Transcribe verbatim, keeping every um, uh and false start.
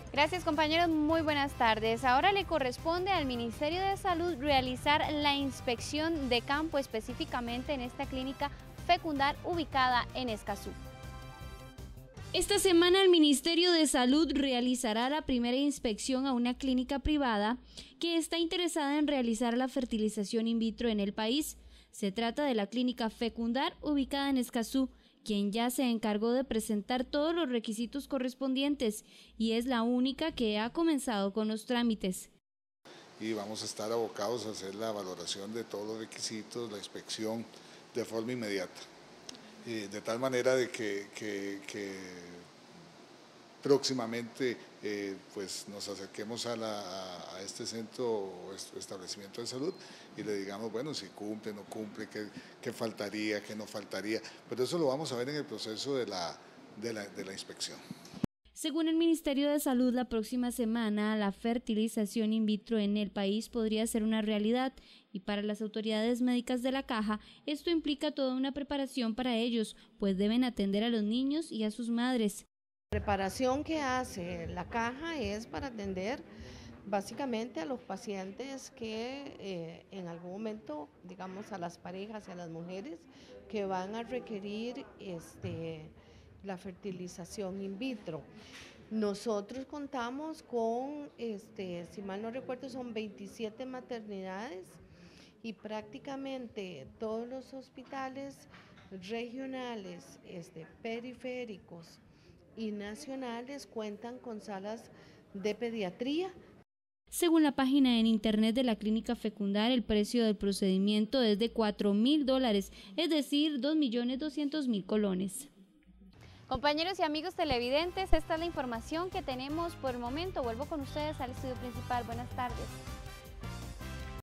Gracias, compañeros, muy buenas tardes. Ahora le corresponde al Ministerio de Salud realizar la inspección de campo específicamente en esta clínica Fecundar ubicada en Escazú. Esta semana el Ministerio de Salud realizará la primera inspección a una clínica privada que está interesada en realizar la fertilización in vitro en el país. Se trata de la clínica Fecundar ubicada en Escazú, quien ya se encargó de presentar todos los requisitos correspondientes y es la única que ha comenzado con los trámites. Y vamos a estar abocados a hacer la valoración de todos los requisitos, la inspección de forma inmediata, y de tal manera de que, que, que próximamente eh, pues nos acerquemos a, la, a este centro o establecimiento de salud y le digamos, bueno, si cumple, no cumple, qué, qué faltaría, qué no faltaría, pero eso lo vamos a ver en el proceso de la, de la, de la inspección. Según el Ministerio de Salud, la próxima semana la fertilización in vitro en el país podría ser una realidad y para las autoridades médicas de la Caja esto implica toda una preparación para ellos, pues deben atender a los niños y a sus madres. La preparación que hace la Caja es para atender básicamente a los pacientes que eh, en algún momento, digamos, a las parejas y a las mujeres que van a requerir este, la fertilización in vitro. Nosotros contamos con, este, si mal no recuerdo, son veintisiete maternidades y prácticamente todos los hospitales regionales, este, periféricos y nacionales cuentan con salas de pediatría. Según la página en internet de la clínica Fecundar, el precio del procedimiento es de cuatro mil dólares, es decir, dos millones doscientos mil colones. Compañeros y amigos televidentes, esta es la información que tenemos por el momento. Vuelvo con ustedes al estudio principal. Buenas tardes.